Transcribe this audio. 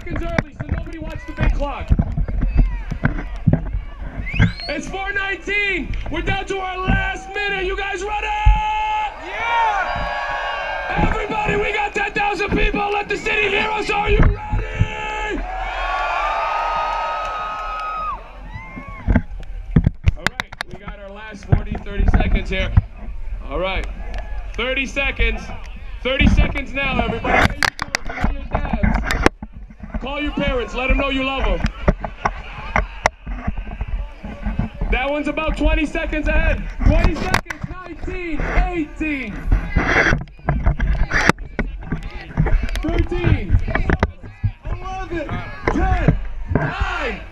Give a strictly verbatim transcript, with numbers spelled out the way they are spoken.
seconds early, so nobody watch the big clock. It's four nineteen. We're down to our last minute. You guys ready? Yeah! Everybody, we got ten thousand people. Let the city hear us. Are you ready? All right, we got our last forty, thirty seconds here. All right, thirty seconds. thirty seconds now, everybody. How you doing? Call your dads. Call your parents. Let them know you love them. That one's about twenty seconds ahead. twenty seconds. nineteen, eighteen, thirteen, eleven, ten, nine,